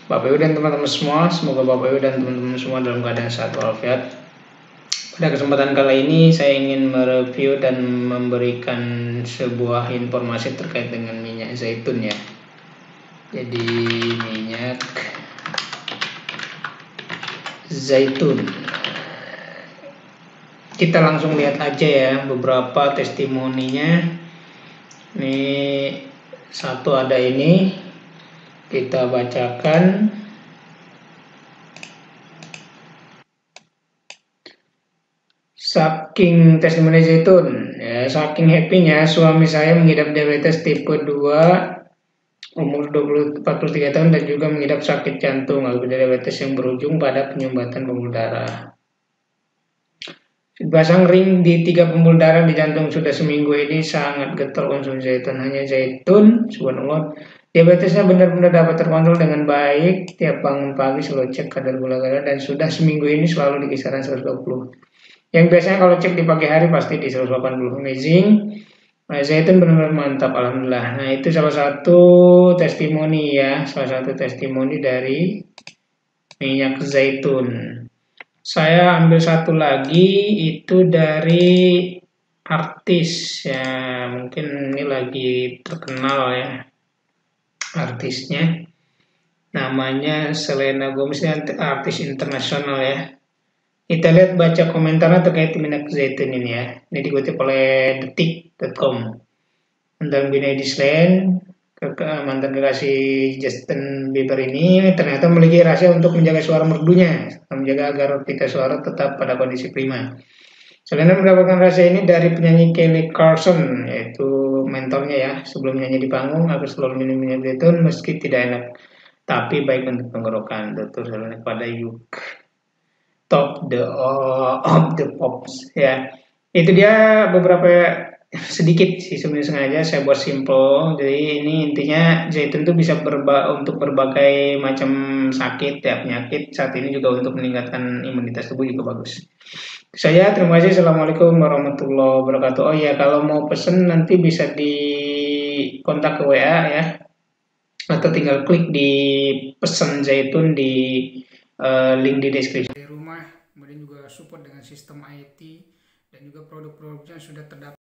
Bapak Ibu dan teman-teman semua, semoga Bapak Ibu dan teman-teman semua dalam keadaan sehat walafiat. Pada kesempatan kali ini saya ingin mereview dan memberikan sebuah informasi terkait dengan minyak zaitun ya. Jadi minyak zaitun. Kita langsung lihat aja ya beberapa testimoninya. Ini satu ada ini, kita bacakan. Saking testimoni zaitun ya, saking happy-nya suami saya mengidap diabetes tipe 2 umur 43 tahun dan juga mengidap sakit jantung akibat diabetes yang berujung pada penyumbatan pembuluh darah. Pasang ring di 3 pembuluh darah di jantung sudah seminggu ini, sangat getol konsumsi zaitun. Hanya zaitun, subhanallah, diabetesnya benar-benar dapat terkontrol dengan baik. Tiap bangun pagi selalu cek kadar gula darah dan sudah seminggu ini selalu di kisaran 120. Yang biasanya kalau cek di pagi hari pasti di 180. Amazing. Nah, zaitun benar-benar mantap, alhamdulillah. Nah, itu salah satu testimoni ya, salah satu testimoni dari minyak zaitun. Saya ambil satu lagi, itu dari artis ya, mungkin ini lagi terkenal ya artisnya, namanya Selena Gomez, artis internasional ya. Kita lihat baca komentarnya terkait minyak zaitun ini ya. Ini dikutip oleh detik.com. Tentang Bina Disland, mantan kekasih Justin Bieber ini ternyata memiliki rahasia untuk menjaga suara merdunya, menjaga agar pita suara tetap pada kondisi prima. Selena mendapatkan rahasia ini dari penyanyi Kelly Clarkson, yaitu mentornya ya, sebelum nyanyi di panggung agar selalu minum minyak zaitun meski tidak enak, tapi baik untuk tenggorokan. Tutur Selena kepada Yuk Top of the Pops ya. Itu dia beberapa sedikit sih sebenarnya, sengaja saya buat simple. Jadi ini intinya zaitun itu bisa untuk berbagai macam sakit ya, penyakit. Saat ini juga untuk meningkatkan imunitas tubuh juga bagus. Saya terima kasih. Assalamualaikum warahmatullahi wabarakatuh. Oh ya, kalau mau pesen nanti bisa di kontak ke WA ya, atau tinggal klik di pesan zaitun di link di deskripsi. Di rumah, kemudian juga support dengan sistem IT dan juga produk-produknya sudah terdaftar.